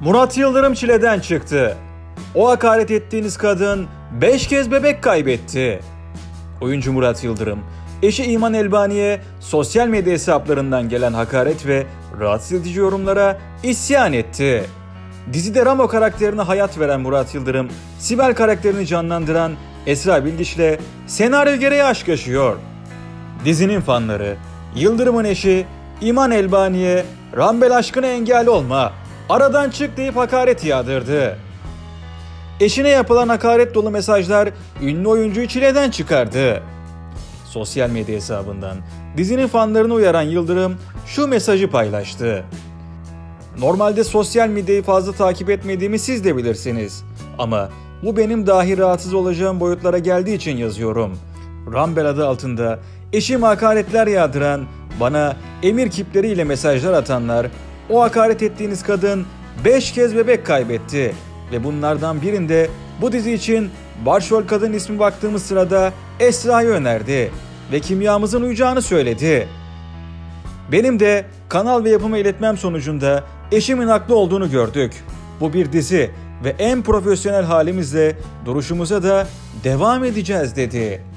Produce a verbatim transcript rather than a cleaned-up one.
Murat Yıldırım çileden çıktı. O hakaret ettiğiniz kadın beş kez bebek kaybetti. Oyuncu Murat Yıldırım, eşi İman Elbani'ye sosyal medya hesaplarından gelen hakaret ve rahatsız edici yorumlara isyan etti. Dizide Ramo karakterine hayat veren Murat Yıldırım, Sibel karakterini canlandıran Esra Bildiş'le senaryo gereği aşk yaşıyor. Dizinin fanları, Yıldırım'ın eşi İman Elbani'ye "Rambel aşkına engel olma, aradan çık" deyip hakaret yağdırdı. Eşine yapılan hakaret dolu mesajlar ünlü oyuncuyu çileden çıkardı. Sosyal medya hesabından dizinin fanlarını uyaran Yıldırım şu mesajı paylaştı. "Normalde sosyal medyayı fazla takip etmediğimi siz de bilirsiniz. Ama bu benim dahi rahatsız olacağım boyutlara geldiği için yazıyorum. Rambel adı altında eşime hakaretler yağdıran, bana emir kipleriyle mesajlar atanlar, o hakaret ettiğiniz kadın beş kez bebek kaybetti ve bunlardan birinde bu dizi için başrol kadın ismi baktığımız sırada Esra'yı önerdi ve kimyamızın uyacağını söyledi. Benim de kanal ve yapıma iletmem sonucunda eşimin haklı olduğunu gördük. Bu bir dizi ve en profesyonel halimizle duruşumuza da devam edeceğiz" dedi.